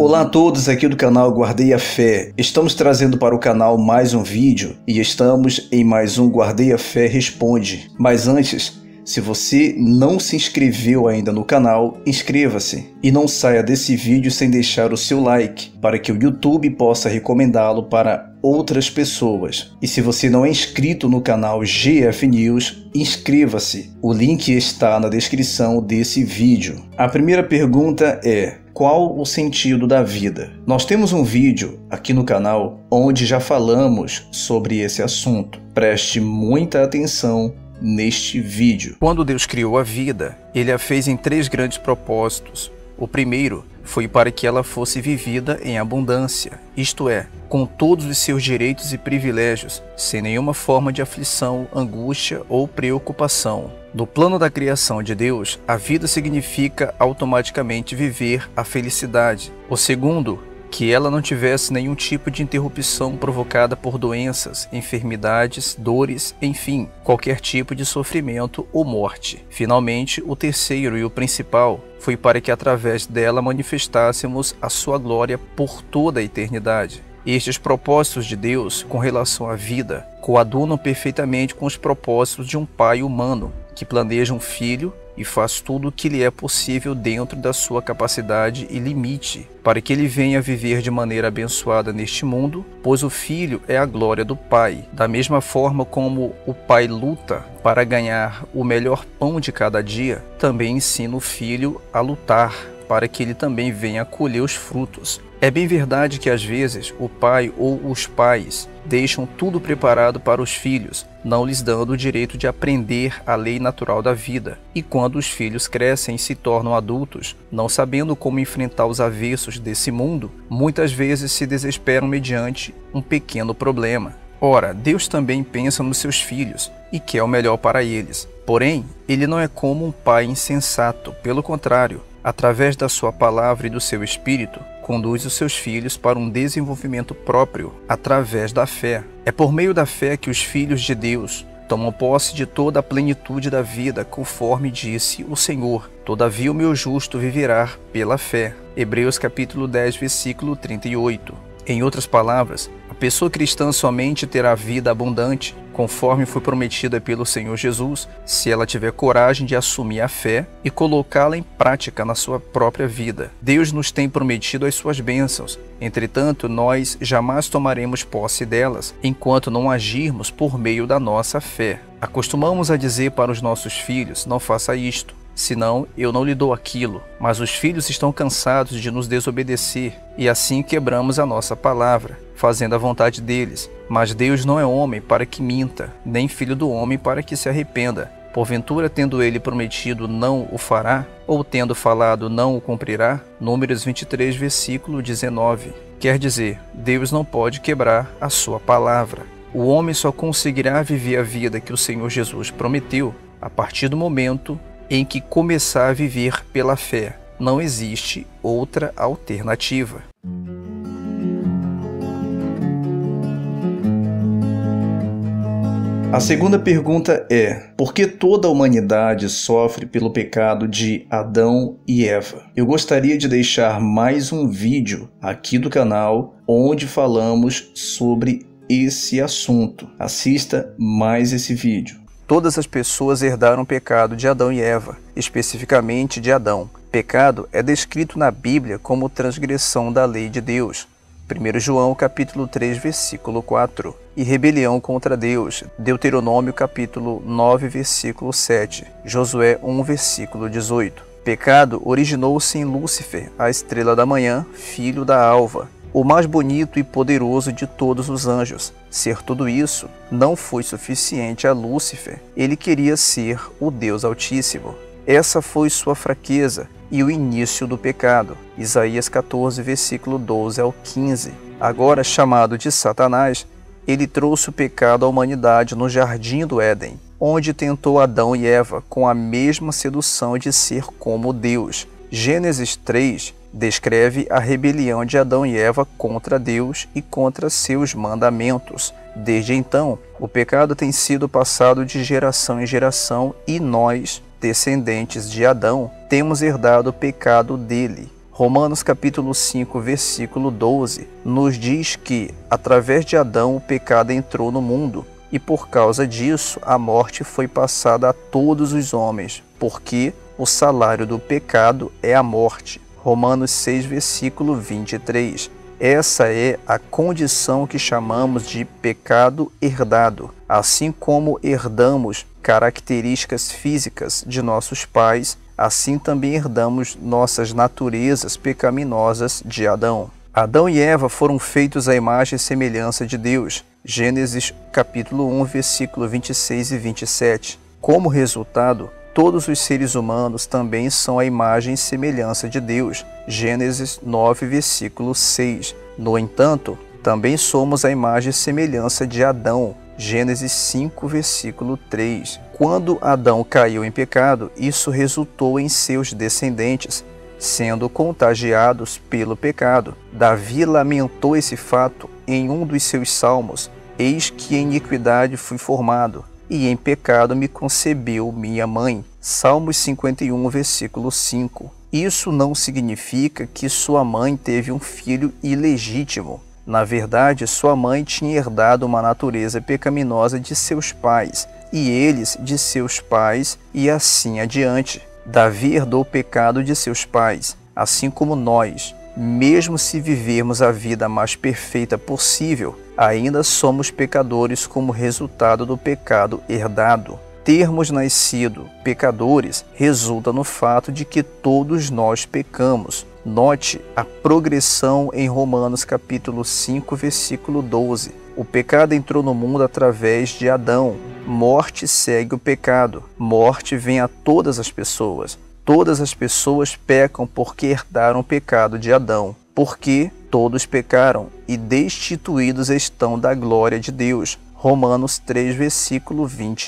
Olá a todos aqui do canal Guardei a Fé. Estamos trazendo para o canal mais um vídeo e estamos em mais um Guardei a Fé Responde. Mas antes, se você não se inscreveu ainda no canal, inscreva-se e não saia desse vídeo sem deixar o seu like, para que o YouTube possa recomendá-lo para outras pessoas. E se você não é inscrito no canal GF News, inscreva-se. O link está na descrição desse vídeo. A primeira pergunta é: qual o sentido da vida? Nós temos um vídeo aqui no canal onde já falamos sobre esse assunto. Preste muita atenção neste vídeo. Quando Deus criou a vida, Ele a fez em 3 grandes propósitos. O primeiro foi para que ela fosse vivida em abundância, isto é, com todos os seus direitos e privilégios, sem nenhuma forma de aflição, angústia ou preocupação. No plano da criação de Deus, a vida significa automaticamente viver a felicidade. O segundo, que ela não tivesse nenhum tipo de interrupção provocada por doenças, enfermidades, dores, enfim, qualquer tipo de sofrimento ou morte. Finalmente, o terceiro e o principal foi para que através dela manifestássemos a sua glória por toda a eternidade. Estes propósitos de Deus com relação à vida coadunam perfeitamente com os propósitos de um pai humano que planeja um filho e faz tudo o que lhe é possível dentro da sua capacidade e limite, para que ele venha viver de maneira abençoada neste mundo, pois o filho é a glória do pai. Da mesma forma como o pai luta para ganhar o melhor pão de cada dia, também ensina o filho a lutar, para que ele também venha colher os frutos. É bem verdade que às vezes o pai ou os pais deixam tudo preparado para os filhos, não lhes dando o direito de aprender a lei natural da vida. E quando os filhos crescem e se tornam adultos, não sabendo como enfrentar os avessos desse mundo, muitas vezes se desesperam mediante um pequeno problema. Ora, Deus também pensa nos seus filhos e quer o melhor para eles. Porém, Ele não é como um pai insensato, pelo contrário, através da sua palavra e do seu espírito, conduz os seus filhos para um desenvolvimento próprio através da fé. É por meio da fé que os filhos de Deus tomam posse de toda a plenitude da vida, conforme disse o Senhor: todavia o meu justo viverá pela fé. Hebreus capítulo 10, versículo 38. Em outras palavras, a pessoa cristã somente terá vida abundante, conforme foi prometida pelo Senhor Jesus, se ela tiver coragem de assumir a fé e colocá-la em prática na sua própria vida. Deus nos tem prometido as suas bênçãos, entretanto, nós jamais tomaremos posse delas, enquanto não agirmos por meio da nossa fé. Acostumamos a dizer para os nossos filhos: não faça isto, senão eu não lhe dou aquilo. Mas os filhos estão cansados de nos desobedecer, e assim quebramos a nossa palavra, fazendo a vontade deles. Mas Deus não é homem para que minta, nem filho do homem para que se arrependa. Porventura, tendo ele prometido, não o fará? Ou tendo falado, não o cumprirá? Números 23, versículo 19. Quer dizer, Deus não pode quebrar a sua palavra. O homem só conseguirá viver a vida que o Senhor Jesus prometeu a partir do momento em que começar a viver pela fé. Não existe outra alternativa. A segunda pergunta é: por que toda a humanidade sofre pelo pecado de Adão e Eva? Eu gostaria de deixar mais um vídeo aqui do canal onde falamos sobre esse assunto. Assista mais esse vídeo. Todas as pessoas herdaram o pecado de Adão e Eva, especificamente de Adão. Pecado é descrito na Bíblia como transgressão da lei de Deus. 1 João capítulo 3, versículo 4. E rebelião contra Deus. Deuteronômio capítulo 9, versículo 7. Josué 1, versículo 18. Pecado originou-se em Lúcifer, a estrela da manhã, filho da alva, o mais bonito e poderoso de todos os anjos. Ser tudo isso não foi suficiente a Lúcifer. Ele queria ser o Deus Altíssimo. Essa foi sua fraqueza e o início do pecado. Isaías 14, versículo 12 ao 15. Agora chamado de Satanás, ele trouxe o pecado à humanidade no jardim do Éden, onde tentou Adão e Eva com a mesma sedução de ser como Deus. Gênesis 3 descreve a rebelião de Adão e Eva contra Deus e contra seus mandamentos. Desde então, o pecado tem sido passado de geração em geração e nós, descendentes de Adão, temos herdado o pecado dele. Romanos capítulo 5, versículo 12, nos diz que, através de Adão, o pecado entrou no mundo, e por causa disso a morte foi passada a todos os homens, porque o salário do pecado é a morte. Romanos 6, versículo 23. Essa é a condição que chamamos de pecado herdado. Assim como herdamos características físicas de nossos pais, assim também herdamos nossas naturezas pecaminosas de Adão. Adão e Eva foram feitos à imagem e semelhança de Deus. Gênesis capítulo 1, versículo 26 e 27. Como resultado, todos os seres humanos também são a imagem e semelhança de Deus. Gênesis 9, versículo 6. No entanto, também somos a imagem e semelhança de Adão. Gênesis 5, versículo 3. Quando Adão caiu em pecado, isso resultou em seus descendentes sendo contagiados pelo pecado. Davi lamentou esse fato em um dos seus salmos: eis que em iniquidade fui formado, e em pecado me concebeu minha mãe. Salmos 51, versículo 5. Isso não significa que sua mãe teve um filho ilegítimo. Na verdade, sua mãe tinha herdado uma natureza pecaminosa de seus pais, e eles de seus pais, e assim adiante. Davi herdou o pecado de seus pais, assim como nós. Mesmo se vivermos a vida mais perfeita possível, ainda somos pecadores como resultado do pecado herdado. Termos nascido pecadores resulta no fato de que todos nós pecamos. Note a progressão em Romanos capítulo 5, versículo 12. O pecado entrou no mundo através de Adão. Morte segue o pecado. Morte vem a todas as pessoas. Todas as pessoas pecam porque herdaram o pecado de Adão. Porque todos pecaram e destituídos estão da glória de Deus. Romanos 3, versículo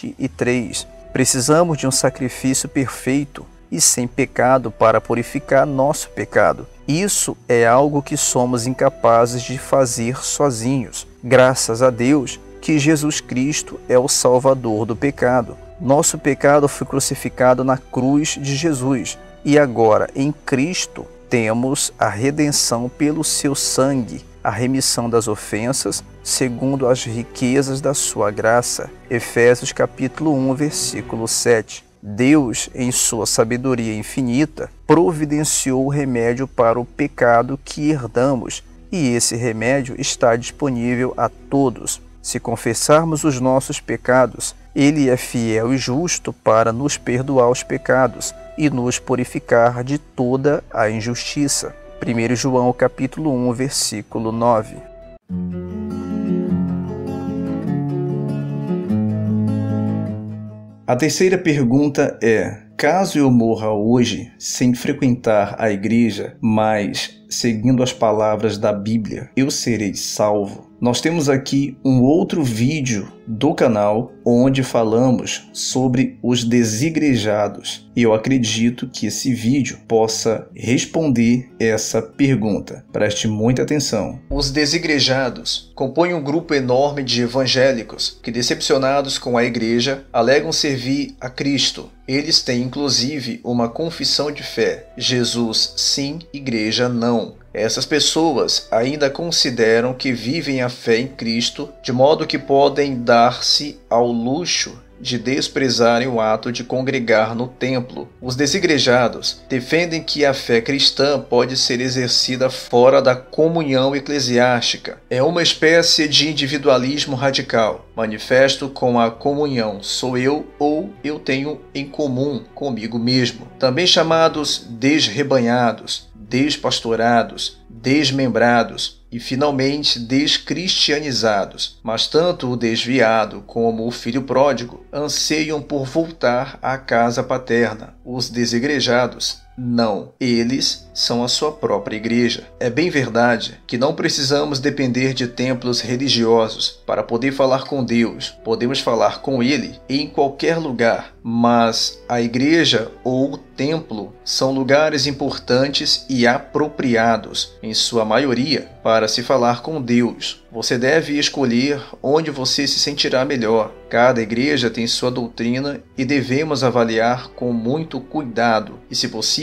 23. Precisamos de um sacrifício perfeito e sem pecado para purificar nosso pecado. Isso é algo que somos incapazes de fazer sozinhos. Graças a Deus que Jesus Cristo é o Salvador do pecado. Nosso pecado foi crucificado na cruz de Jesus e agora em Cristo temos a redenção pelo seu sangue, a remissão das ofensas, segundo as riquezas da sua graça. Efésios capítulo 1, versículo 7. Deus, em sua sabedoria infinita, providenciou o remédio para o pecado que herdamos, e esse remédio está disponível a todos. Se confessarmos os nossos pecados, Ele é fiel e justo para nos perdoar os pecados e nos purificar de toda a injustiça. 1 João capítulo 1, versículo 9. A terceira pergunta é: caso eu morra hoje sem frequentar a igreja, mas seguindo as palavras da Bíblia, eu serei salvo? Nós temos aqui um outro vídeo do canal onde falamos sobre os desigrejados. E eu acredito que esse vídeo possa responder essa pergunta. Preste muita atenção. Os desigrejados compõem um grupo enorme de evangélicos que, decepcionados com a igreja, alegam servir a Cristo. Eles têm inclusive uma confissão de fé: Jesus sim, igreja não. Essas pessoas ainda consideram que vivem a fé em Cristo, de modo que podem dar-se ao luxo de desprezarem o ato de congregar no templo. Os desigrejados defendem que a fé cristã pode ser exercida fora da comunhão eclesiástica. É uma espécie de individualismo radical, manifesto com a comunhão sou eu ou eu tenho em comum comigo mesmo. Também chamados desrebanhados, despastorados, desmembrados e finalmente descristianizados. Mas tanto o desviado como o filho pródigo anseiam por voltar à casa paterna. Os desigrejados não, eles são a sua própria igreja. É bem verdade que não precisamos depender de templos religiosos para poder falar com Deus. Podemos falar com Ele em qualquer lugar, mas a igreja ou o templo são lugares importantes e apropriados, em sua maioria, para se falar com Deus. Você deve escolher onde você se sentirá melhor. Cada igreja tem sua doutrina e devemos avaliar com muito cuidado e, se possível,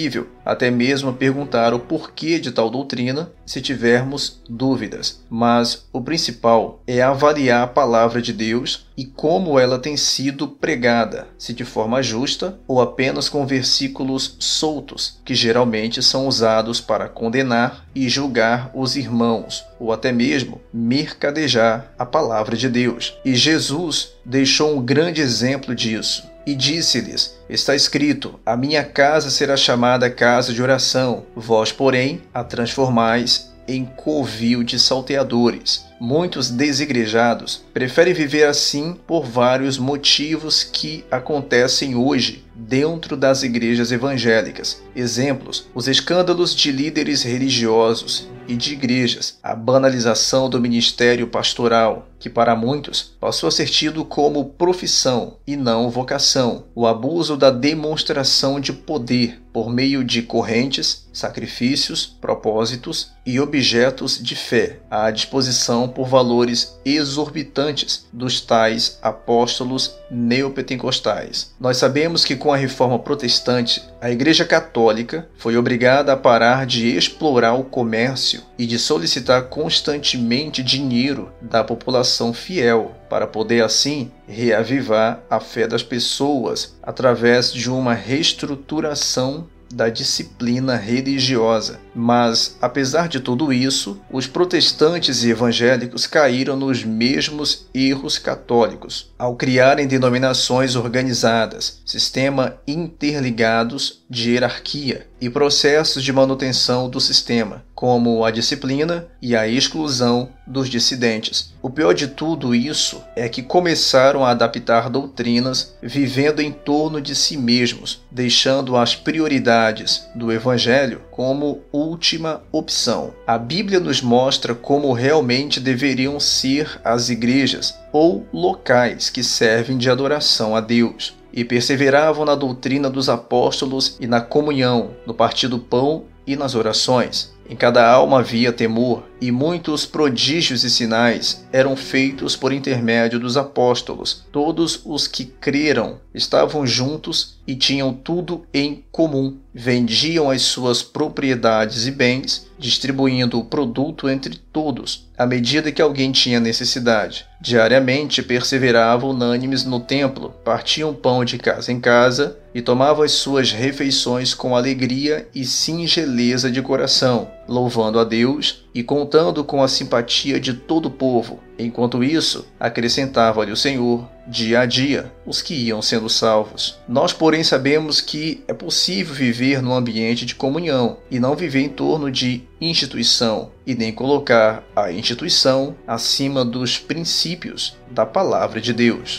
até mesmo perguntar o porquê de tal doutrina se tivermos dúvidas. Mas o principal é avaliar a palavra de Deus e como ela tem sido pregada, se de forma justa ou apenas com versículos soltos, que geralmente são usados para condenar e julgar os irmãos, ou até mesmo mercadejar a palavra de Deus. E Jesus deixou um grande exemplo disso. E disse-lhes: está escrito, a minha casa será chamada casa de oração, vós, porém, a transformais em covil de salteadores. Muitos desigrejados preferem viver assim por vários motivos que acontecem hoje dentro das igrejas evangélicas. Exemplos: os escândalos de líderes religiosos e de igrejas, a banalização do ministério pastoral, que para muitos passou a ser tido como profissão e não vocação, o abuso da demonstração de poder por meio de correntes, sacrifícios, propósitos e objetos de fé à disposição por valores exorbitantes dos tais apóstolos neopentecostais. Nós sabemos que com a reforma protestante, a Igreja Católica foi obrigada a parar de explorar o comércio e de solicitar constantemente dinheiro da população fiel, para poder assim reavivar a fé das pessoas através de uma reestruturação da disciplina religiosa. Mas, apesar de tudo isso, os protestantes e evangélicos caíram nos mesmos erros católicos, ao criarem denominações organizadas, sistemas interligados de hierarquia e processos de manutenção do sistema, como a disciplina e a exclusão dos dissidentes. O pior de tudo isso é que começaram a adaptar doutrinas vivendo em torno de si mesmos, deixando as prioridades do Evangelho como última opção. A Bíblia nos mostra como realmente deveriam ser as igrejas ou locais que servem de adoração a Deus, e perseveravam na doutrina dos apóstolos e na comunhão, no partir do pão e nas orações. Em cada alma havia temor, e muitos prodígios e sinais eram feitos por intermédio dos apóstolos. Todos os que creram estavam juntos e tinham tudo em comum. Vendiam as suas propriedades e bens, distribuindo o produto entre todos, à medida que alguém tinha necessidade. Diariamente perseveravam unânimes no templo, partiam pão de casa em casa e tomavam as suas refeições com alegria e singeleza de coração, louvando a Deus e contando com a simpatia de todo o povo. Enquanto isso, acrescentava-lhe o Senhor, dia a dia, os que iam sendo salvos. Nós, porém, sabemos que é possível viver num ambiente de comunhão e não viver em torno de instituição, e nem colocar a instituição acima dos princípios da palavra de Deus.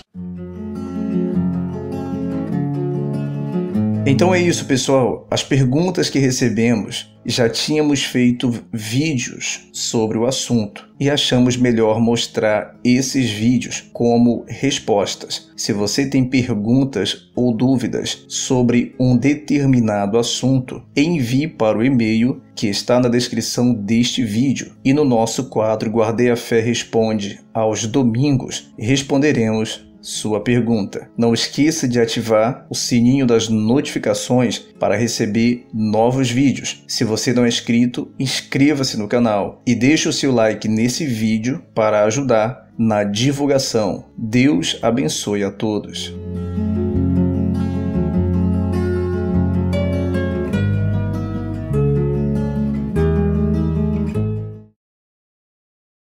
Então é isso, pessoal. As perguntas que recebemos, já tínhamos feito vídeos sobre o assunto e achamos melhor mostrar esses vídeos como respostas. Se você tem perguntas ou dúvidas sobre um determinado assunto, envie para o e-mail que está na descrição deste vídeo, e no nosso quadro Guardei a Fé Responde aos domingos responderemos sua pergunta. Não esqueça de ativar o sininho das notificações para receber novos vídeos. Se você não é inscrito, inscreva-se no canal e deixe o seu like nesse vídeo para ajudar na divulgação. Deus abençoe a todos.